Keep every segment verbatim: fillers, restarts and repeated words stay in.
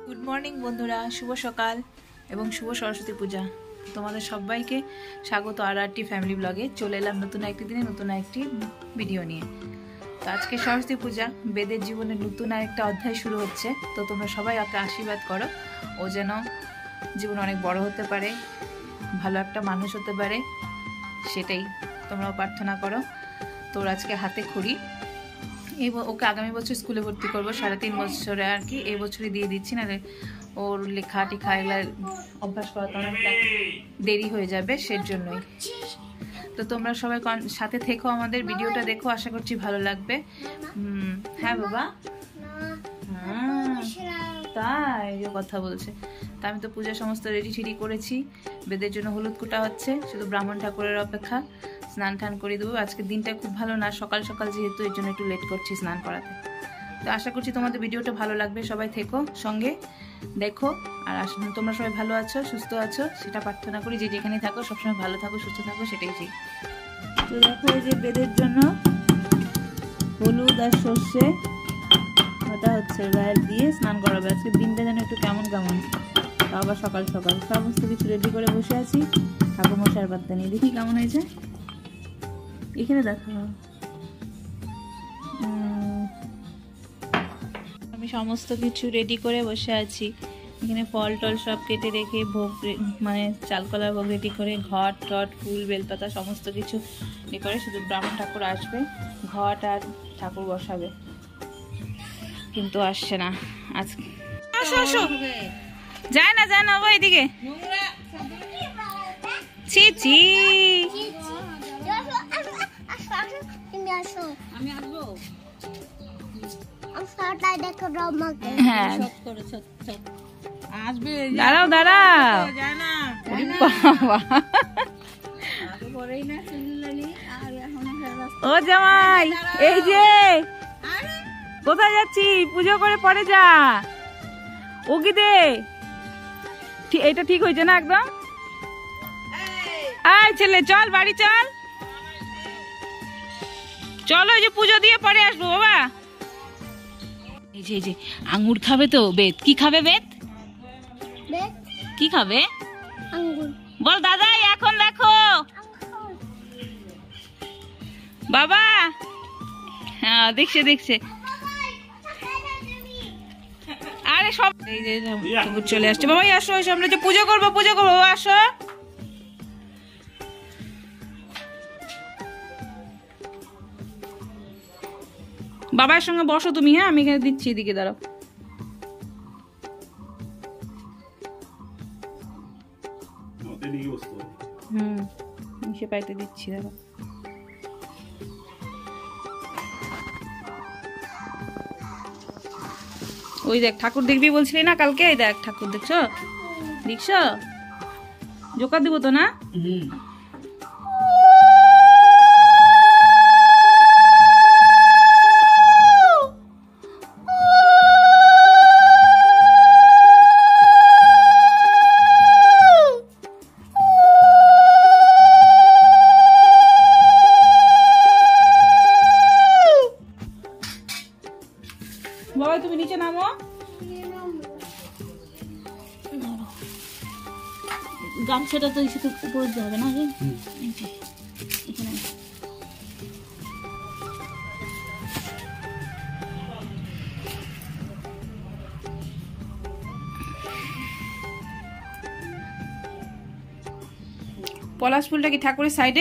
Good morning বন্ধুরা, শুভ সকাল এবং শুভ সরস্বতী পূজা। তোমাদের সবাইকে স্বাগত আর আরটি ফ্যামিলি ব্লগে। চলে এলাম নতুন একটি দিনে নতুন একটি ভিডিও নিয়ে। তো আজকে সরস্বতী পূজা, বেদের জীবনে নতুন আরেকটা অধ্যায় শুরু হচ্ছে। তো তোমরা সবাই ওকে আশীর্বাদ করো, ও যেন জীবনে অনেক বড় হতে পারে, ভালো একটা মানুষ হতে পারে, সেটাই তোমরাও প্রার্থনা করো। তোর আজকে হাতে খড়ি, এই ওকে আগামী বছর স্কুলে ভর্তি করবো, সাড়ে তিন বছরে আর কি, এই বছরই দিয়ে দিচ্ছি, না ওর লেখা টিখা এগুলা অভ্যাস করাতে অনেকটা দেরি হয়ে যাবে, সের জন্যই। তো তোমরা সবাই সাথে থেকো, আমাদের ভিডিওটা দেখো, আশা করছি ভালো লাগবে। হ্যাঁ বাবা, তাই যে কথা বলছে। তা আমি তো পূজা সমস্ত রেডি ঠেডি করেছি, বেদের জন্য হলুদ কুটা হচ্ছে, শুধু ব্রাহ্মণ ঠাকুরের অপেক্ষা। স্নান টান করে দেবো, আজকে দিনটা খুব ভালো না, সকাল সকাল যেহেতু, এর জন্য একটু লেট করছি স্নান করাতে। তো আশা করছি তোমাদের ভিডিওটা ভালো লাগবে, সবাই থেকো সঙ্গে দেখো। আর তোমরা সবাই ভালো আছো, সুস্থ আছো, সেটা প্রার্থনা করি। যে যেখানে থাকো সবসময় ভালো থাকো, সুস্থ থাকো, সেটাই ঠিক। তো দেখো, এই যে বেদের জন্য হলুদ আর সর্ষে ওটা হচ্ছে গায়ের দিয়ে স্নান করাবে। আজকে দিনটা যেন একটু কেমন কেমন, আবার সকাল সকাল সমস্ত কিছু রেডি করে বসে আছি। ঠাকুরমশাই বার্তা নিয়ে দেখি কেমন হয়েছে। এখানে দেখো, আমি সমস্ত কিছু রেডি করে বসে আছি। এখানে ফল টল সব কেটে রেখে, ভোগ মানে চালকলার ভোগ রেডি করে, ঘট টট ফুল বেলপাতা সমস্ত কিছু রেডি করে, শুধু ব্রাহ্মণ ঠাকুর আসবে, ঘট আর ঠাকুর বসাবে, কিন্তু আসছে না আজ। আসো আসো, যায় না যায় না বাবা, এদিকে ছি ছি। দাঁড়াও দাঁড়াও, ও জামাই, এই যে কোথায় যাচ্ছি, পুজো করে পরে যা। ও কি দে, এটা ঠিক হয়েছে না একদম? আয় ছেলে, চল বাড়ি চল, চলো, এই যে পুজো দিয়ে পরে আসবো বাবা। এই যে এই যে আঙ্গুর খাবে তো বেদ, কি খাবে বেদ, কি খাবে বল দাদা, এখন দেখো বাবা। হ্যাঁ দেখছে দেখছে, আরে সব এই যে চলে আসছে। বাবা আসো, আমরা যে পুজো করবো পুজো করবো, আসো। বাবার সঙ্গে বসো তুমি, হ্যাঁ আমি এখানে দিচ্ছি, এদিকে দাঁড়াও। হুম সে পাইতে দিচ্ছি, দাঁড়াও। ওই দেখ ঠাকুর দেখবি বলছিলি না কালকে, এই দেখ ঠাকুর, দেখছো দেখছো, জোকা দিব তো না। বাবা তুমি নিচে নামো, গামছাটা তো এসে উপরে দিতে হবে না। পলাশ ফুলটা কি ঠাকুরের সাইডে?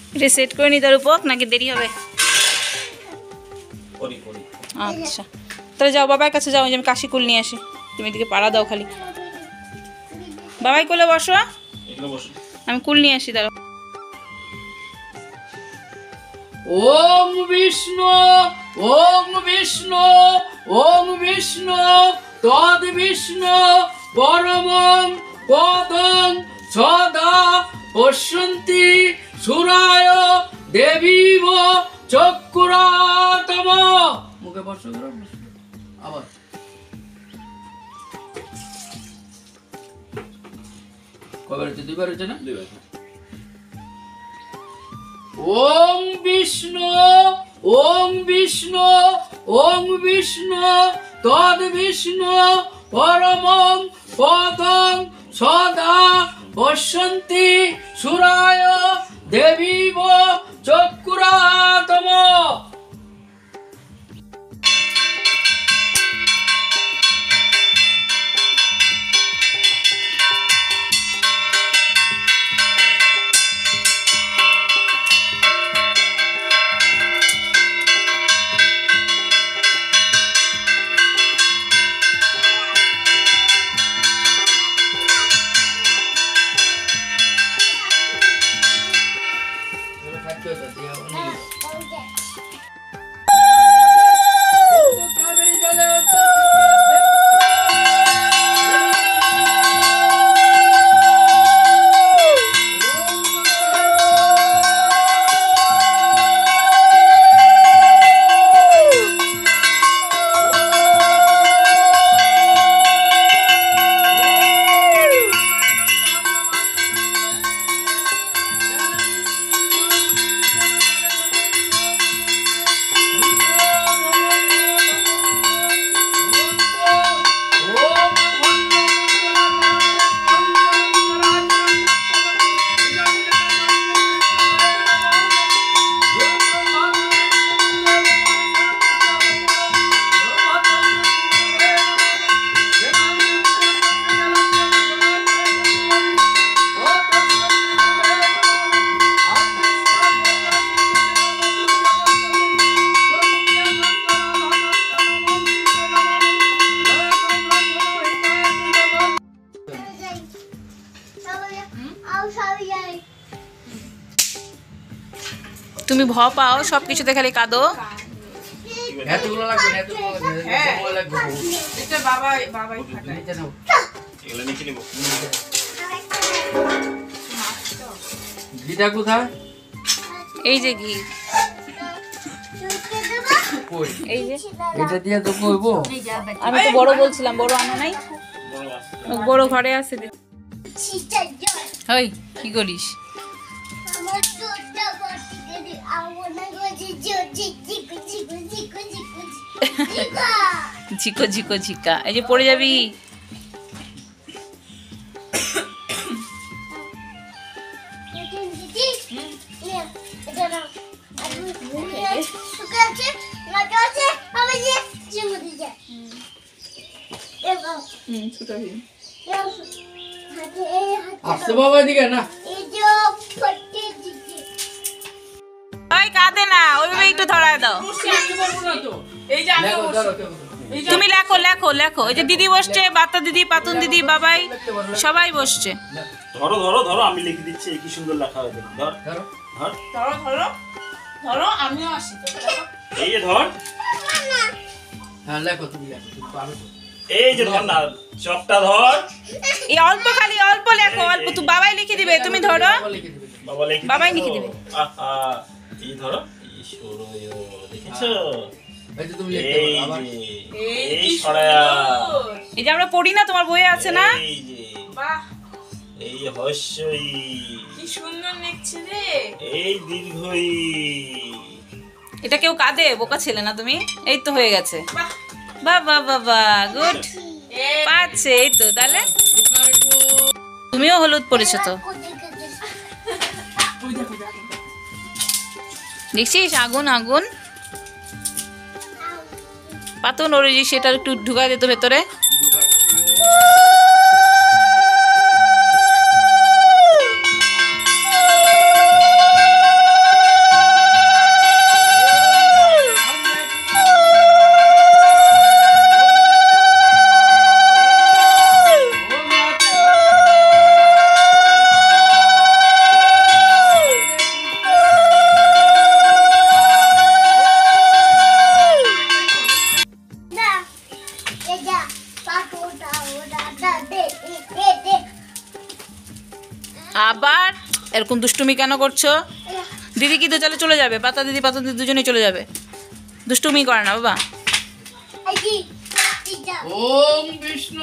এটা সেট করে নি তার উপর, নাকি দেরি হবে? আচ্ছা তাহলে যাও বাবার কাছে যাও, যে আমি কাশি কুল নিয়ে আসি, তুমি এদিকে পাড়া দাও খালি। বাবাই কোলে বসো, আমি কুল নিয়ে আসি দাঁড়াও। ওম বিষ্ণু ওম বিষ্ণু ওম বিষ্ণু তদ বিষ্ণু পরমং পদং সদা পশ্যন্তি সুরায় দেবীব চক্ষুরাতম। মুখে বসো, আবার কবার হচ্ছে? দুইবার হচ্ছে না? দুইবার। ওম বিষ্ণু ওম বিষ্ণু ওম বিষ্ণু তদ বিষ্ণু পরমং পদং সদা পশ্যন্তি সুরায় দেবীব চক্ষুরাতম। তুমি ভ পাও সব কিছুতে খালি কাঁদো। এতগুলো লাগবে না, এতগুলো লাগবে না, এতগুলো লাগবে। এটা বাবা বাবাই খাটায়। নিচে নাও, এগুলা নিচে নিব। ঘিটা কোথায়? এই যে ঘি, কই? এই যে এটা দিয়ে তো কইবো। আমি তো বড় বলছিলাম, বড় আনো নাই? বড় ঘরে আছে। ওই কি করিস? ঝিকো ঝিকো ঝিকা, এই যে পড়ে যাবি। আসতে বাবা দিকে না, ওই কাঁদে না, ওইভাবে একটু ধরায় দাও। তুমি লেখো লেখো লেখো। এই যে দিদি বসছে, বাতা দিদি, পাতুন দিদি, বাবাই, সবাই বসছে। ধরো ধরো ধরো, আমি লিখে দিচ্ছি। কি সুন্দর লেখা হয়েছে। ধর ধর ধর ধরো ধরো ধরো, আমিও আসি তো। এই যে ধর, হ্যাঁ লেখো, তুমি লেখো, তুমি পারো তো। এই যে ধর না, চকটা ধর। এই অল্প, খালি অল্প লেখো, অল্প। তুই বাবাই লিখে দিবে, তুমি ধরো। বাবা লিখে দিবে। বাবা লিখে বাবাই লিখে দিবে। আহা, এই ধরো। ঈশ্বরয়, দেখেছো? এই যে তুমি লিখতে এই পারো আবার। যে, এই সরায়া, এই যে আমরা পড়ি না, তোমার বইয়ে আছে না? এই যে, বাহ, এই হস্যই, কি সুন্দর লিখছে রে। এই দীর্ঘই। এটা কেউ কাঁদে? বোকা ছেলে না তুমি। এই তো হয়ে গেছে। বাহ বাহ বাহ বাহ, গুড। পাচ্ছে, এই তো। তাহলে তুমিও হলুদ পরেছো তো, দেখছিস? আগুন আগুন। পাতুন, ওর সেটা একটু ঢুকাই দিত ভেতরে। এরকম দুষ্টুমি কেন করছো? দিদি কি তো চলে চলে যাবে, পাতা দিদি পাতা দিদি দুজনেই চলে যাবে। দুষ্টুমি করে না বাবা। ওম বিষ্ণু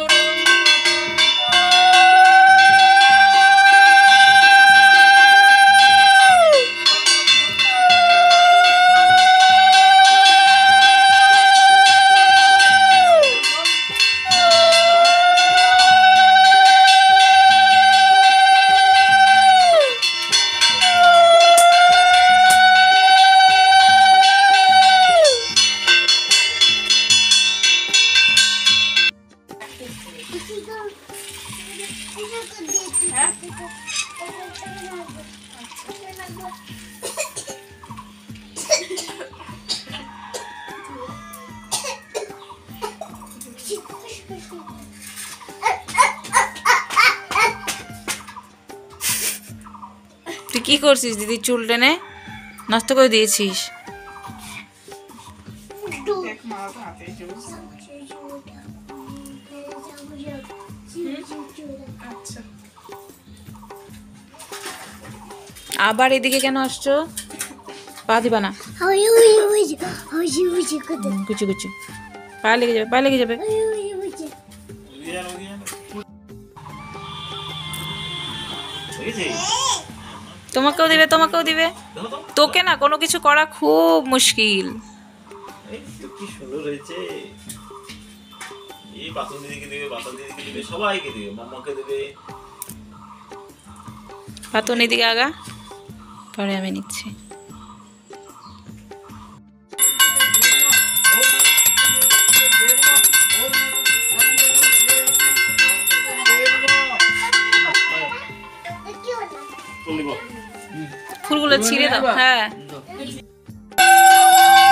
তুই কি করছিস? দিদির চুল টেনে নষ্ট করে দিয়েছিস। আবার এদিকে কেন আসছো? পা দিবা না, কুচু কুচু পা লেগে যাবে, পা লেগে যাবে। তোমাকেও দিবে, তোমাকেও দিবে। তোকে না কোনো কিছু করা খুব মুশকিল। কি সুন্দর হয়েছে। এই বাসন দিদিকে দেবে, বাসন দিদিকে দেবে, সবাইকে দেবে, মাম্মাকে দেবে। পাতন এদিকে আগা, পরে আমি নিচ্ছি। ফুলগুলো ছিঁড়ে দাও। হ্যাঁ